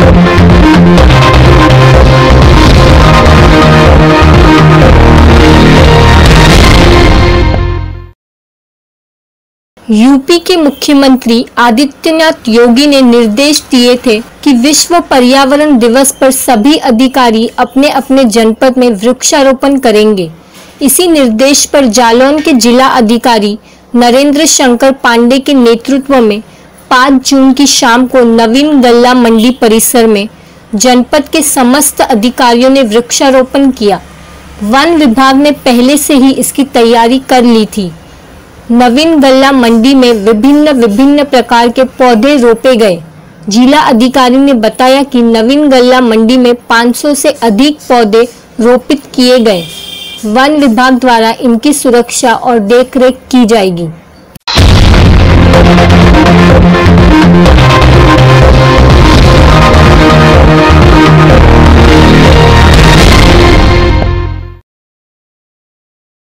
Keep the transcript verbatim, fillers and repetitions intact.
UP के मुख्यमंत्री आदित्यनाथ योगी ने निर्देश दिए थे कि विश्व पर्यावरण दिवस पर सभी अधिकारी अपने अपने जनपद में वृक्षारोपण करेंगे। इसी निर्देश पर जालौन के जिला अधिकारी नरेंद्र शंकर पांडे के नेतृत्व में पाँच जून की शाम को नवीन गल्ला मंडी परिसर में जनपद के समस्त अधिकारियों ने वृक्षारोपण किया। वन विभाग ने पहले से ही इसकी तैयारी कर ली थी। नवीन गल्ला मंडी में विभिन्न विभिन्न प्रकार के पौधे रोपे गए। जिला अधिकारी ने बताया कि नवीन गल्ला मंडी में पाँच सौ से अधिक पौधे रोपित किए गए। वन विभाग द्वारा इनकी सुरक्षा और देखरेख की जाएगी।